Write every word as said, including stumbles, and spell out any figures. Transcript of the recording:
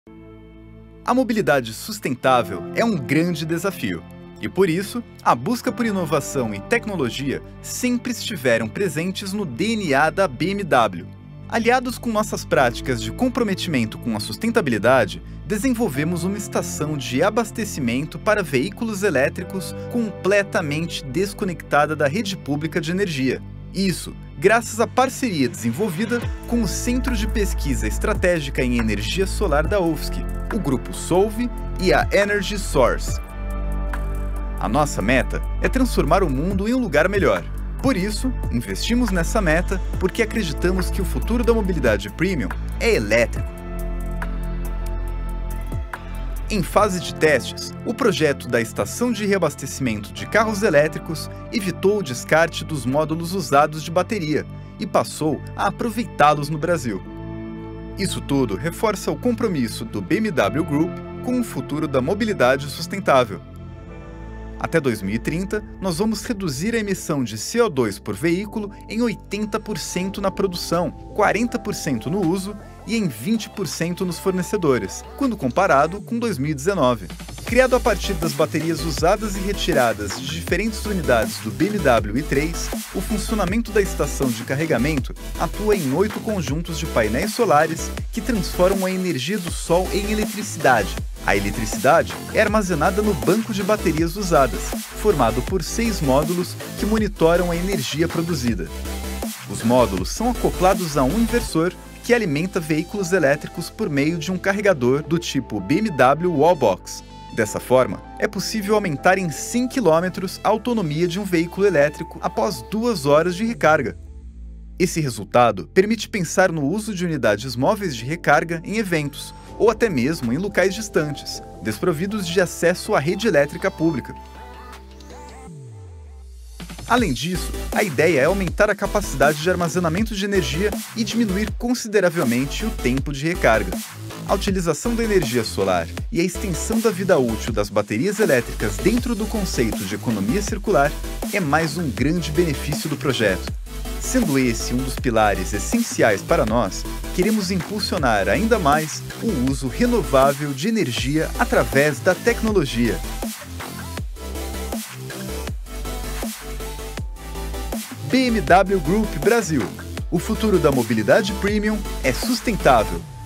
A mobilidade sustentável é um grande desafio, e por isso, a busca por inovação e tecnologia sempre estiveram presentes no D N A da B M W. Aliados com nossas práticas de comprometimento com a sustentabilidade, desenvolvemos uma estação de abastecimento para veículos elétricos completamente desconectada da rede pública de energia. Isso, graças à parceria desenvolvida com o Centro de Pesquisa Estratégica em Energia Solar da U F S C, o Grupo Solve e a Energy Source. A nossa meta é transformar o mundo em um lugar melhor. Por isso, investimos nessa meta porque acreditamos que o futuro da mobilidade premium é elétrico. Em fase de testes, o projeto da estação de reabastecimento de carros elétricos evitou o descarte dos módulos usados de bateria e passou a aproveitá-los no Brasil. Isso tudo reforça o compromisso do B M W Group com o futuro da mobilidade sustentável. Até dois mil e trinta, nós vamos reduzir a emissão de C O dois por veículo em oitenta por cento na produção, quarenta por cento no uso e em vinte por cento nos fornecedores, quando comparado com dois mil e dezenove. Criado a partir das baterias usadas e retiradas de diferentes unidades do B M W i três, o funcionamento da estação de carregamento atua em oito conjuntos de painéis solares que transformam a energia do sol em eletricidade. A eletricidade é armazenada no banco de baterias usadas, formado por seis módulos que monitoram a energia produzida. Os módulos são acoplados a um inversor que alimenta veículos elétricos por meio de um carregador do tipo B M W Wallbox. Dessa forma, é possível aumentar em cem quilômetros a autonomia de um veículo elétrico após duas horas de recarga. Esse resultado permite pensar no uso de unidades móveis de recarga em eventos, ou até mesmo em locais distantes, desprovidos de acesso à rede elétrica pública. Além disso, a ideia é aumentar a capacidade de armazenamento de energia e diminuir consideravelmente o tempo de recarga. A utilização da energia solar e a extensão da vida útil das baterias elétricas dentro do conceito de economia circular é mais um grande benefício do projeto. Sendo esse um dos pilares essenciais para nós, queremos impulsionar ainda mais o uso renovável de energia através da tecnologia. B M W Group Brasil. O futuro da mobilidade premium é sustentável.